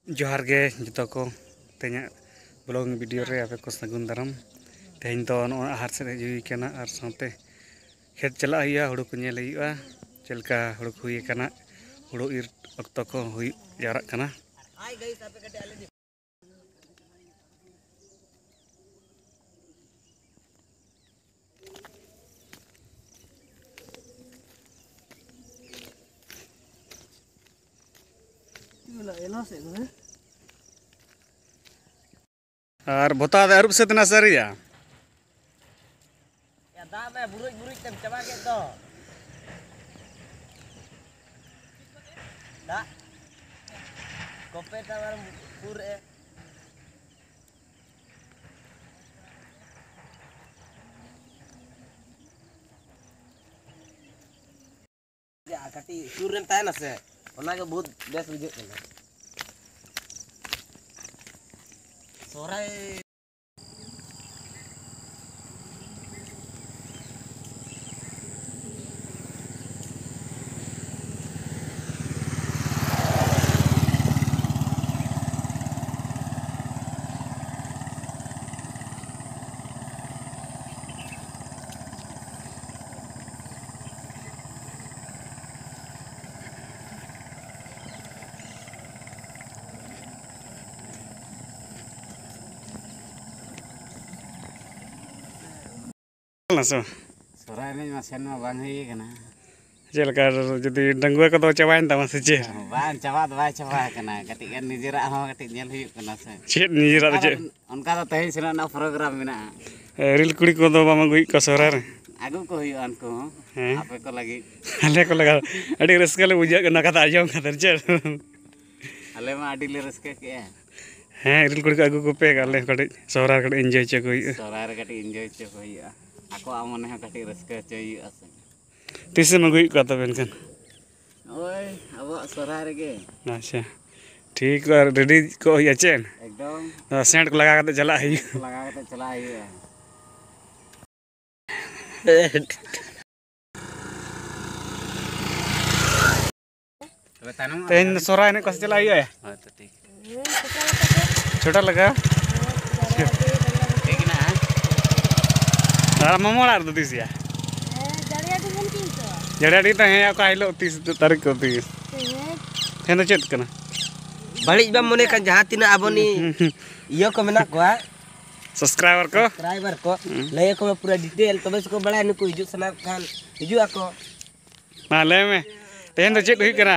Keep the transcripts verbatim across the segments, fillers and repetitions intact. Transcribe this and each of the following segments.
जोहार गे जतो को तेना ब्लॉग वीडियो रे आपे को सगुन दाराम तेहन तो नो आहार से जुई कना और साथे खेत चला हुआ हुड़ू को नेल हुआ चलका हुड़ू को हुई कना हुड़ू इर अक्तो को हुई जारक कना और बता दे अरुप से तना सरिया या दा में बुरुज बुरुज तम चबा के दो दा कोपे टावर पूर ए या कटी सूर रेन ताय ना से ओना के बहुत बेस बुझे कना सोराय सो सोराय में मसेन में बांग हुई कना चलका जदी डंगुआ को तो चबाइन तमा से चे बांग चबा बाय चबा कना कटी गन निजरा हो कटी नेल हुई कना से चे निजरा चे उनका तो तहे सेना ना प्रोग्राम मेना रिल कुड़ी को दो बामा गुई को सोरा रे आगु को हुई अनको आपे को लगी अले को लगा अड़ी रस्का ले बुझा कना कथा आजम खातर चे अले मा अडी ले रस्के के हैं रिल कुड़ी को आगु को पे गले कटी सोरा कटी एंजॉय चे को सोरा रे कटी एंजॉय चे को हुई आको आमने है कटी रस्के चे हुई असे तिसे में गुई को तबेन कन ओए अब सोरा रे के अच्छा ठीक है रेडी को हुई चेन एकदम सेंट को लगा के चला है लगा के चला है तेन सोरा ने कस चला है हां तो ठीक छोटा लगा ठीक ना और ममोला दो दिसिया जड़िया डी तो है का हिलो तीस तारीख को तीस है ना चेत कना बड़ी बा मने का जहां तीन आबोनी इयो को मेना को सब्सक्राइबर को सब्सक्राइबर को लय को पूरा डिटेल तबे से को बड़ा नु को हिजु सना खान हिजु आको ना ले में तेन तो चेत हुई कना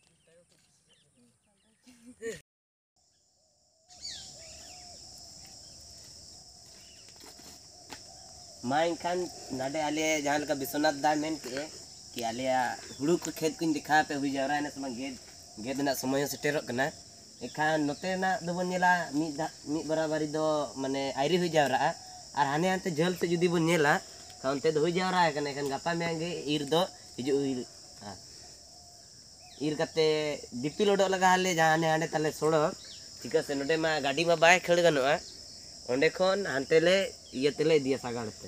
माइन खान नाडे आले जहां का विश्वनाथ दा मेन के कि आले हुड़ू को खेत को दिखा पे हुई जावरा ने समा गेद गेद ना समय सेटेरो कना एखान नोते ना दोबन नेला मी मी बराबरी दो माने आइरी हुई जावरा और हाने आनते जल से जुदी बन नेला काउंते दो हुई जावरा कना एखान गपा मेंगे ईर दो हिजु हां ईर कते दिपिल ओडो लगा हाले जहाने हाने तले सोड़ो ठीक है नोडे मा गाड़ी मा बाय खेल गनोआ ओंडे खोन हानते ले ये तेले दिया सागाड़ते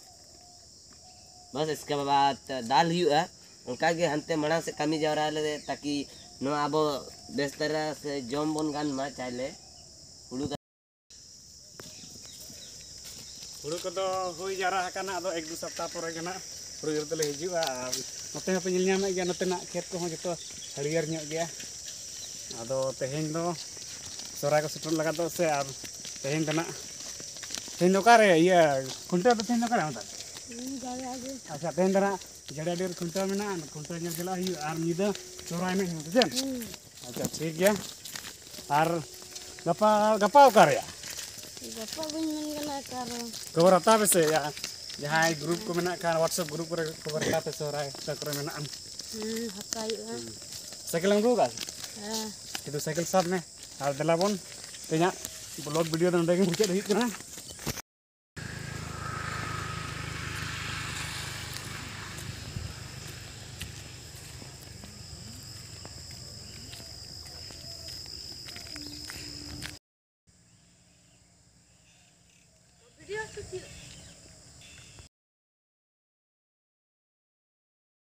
बस इसके बाद दाल हुआ उनका के हंते मणा से कमी जावरा ले ताकि नो आबो बेस तरह से जम बन गान मा चाइले हुड़ू हुड़ू को तो हुई जारा हकाना दो एक दो सप्ताह परे गना हुड़ू इर तले हिजुआ नोते पे नेल ᱧᱟᱢ गया नोते ना खेत को जतो हरियर ᱧᱚᱜ गया आदो तेहेन दो सोरा को सेटल लगा दो से और तेहेन दना तेहेन दो कारे ये खुंटा तो तेहेन दो कारे होता अच्छा तेहेन दना जड़े डेर खुंटा में ना खुंटा ᱧᱮᱞ चला ही और निदा सोरा में होते जन अच्छा ठीक गया और गपा गपा करे गपा बन मन गना कर खबर आता पे से या जहां ग्रुप को मेना का व्हाट्सएप ग्रुप पर खबर आता पे सोरा तकरे मेना हम हकाई साइकिल हम रुगा हां itu साइकिल साथ में और दलाबन तेना ब्लॉग वीडियो तो नडे मुचाद हुई कना वीडियो